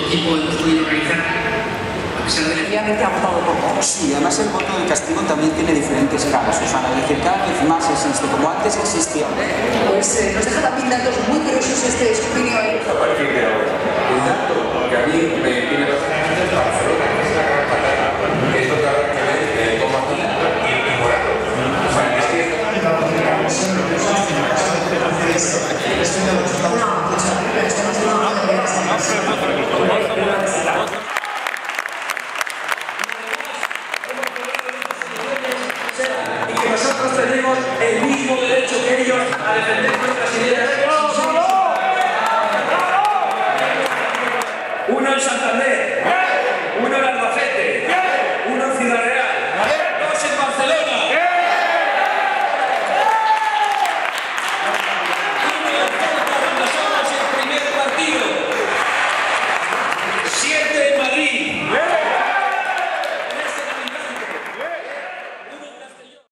equipo hemos podido realizar. Obviamente ha votado por todos. Sí, además el voto del castigo también tiene diferentes caras, Susana, es decir, cada vez más existe, como antes existía. Pues nos deja también datos muy curiosos este escrutinio ahí. A partir de ahora, el dato que a mí me tiene bastante Barcelona, que es la gran patata, que es lo que habrá que ver cómo aquí y morado. O sea, es que... Y que nosotros tenemos el mismo derecho que ellos a defender nuestras ideas. Uno en Santander, uno en